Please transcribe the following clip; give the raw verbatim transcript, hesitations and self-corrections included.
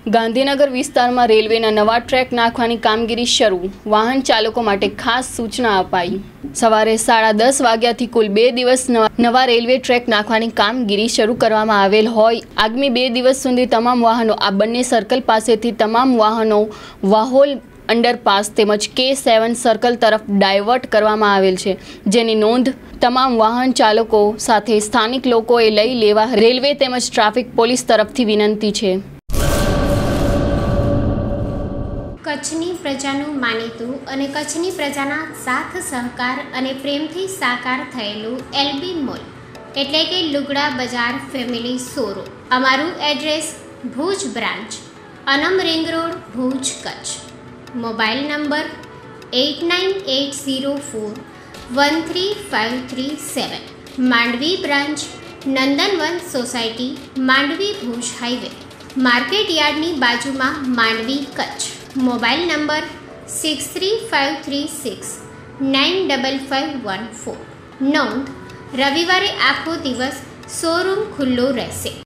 ગાંધીનગર વિસ્તારમાં રેલવેના નવા ટ્રેક નાખવાની કામગીરી શરૂ. વાહન ચાલકો માટે ખાસ સૂચના અપાઈ. સવારે સાડા દસ વાગ્યાથી કુલ બે દિવસ નવા રેલવે ટ્રેક નાખવાની કામગીરી શરૂ કરવામાં આવેલ હોય. આગામી બે દિવસ સુધી તમામ વાહનો આ બંને સર્કલ પાસેથી તમામ વાહનો વાહોલ અંડરપાસ તેમજ કે સેવન સર્કલ તરફ ડાયવર્ટ કરવામાં આવેલ છે, જેની નોંધ તમામ વાહન ચાલકો સાથે સ્થાનિક લોકોએ લઈ લેવા રેલવે તેમજ ટ્રાફિક પોલીસ તરફથી વિનંતી છે. કચ્છની પ્રજાનું માનીતું અને કચ્છની પ્રજાના સાથ સહકાર અને પ્રેમથી સાકાર થયેલું એલબી મોલ એટલે કે લુગડા બજાર ફેમિલી શોરૂમ. અમારું address Bhuj branch, Anam ring road, Bhuj, Kutch. Mobile number eight nine eight zero four one three five three seven. Mandvi branch, Nandanvan society, Mandvi, Bhuj highway, market યાર્ડની બાજુમાં, Mandvi, Kutch. Mobile number six three five three six nine double five one four. નોંધ: રવિવારે આખો દિવસ showroom ખુલ્લો રહેશે.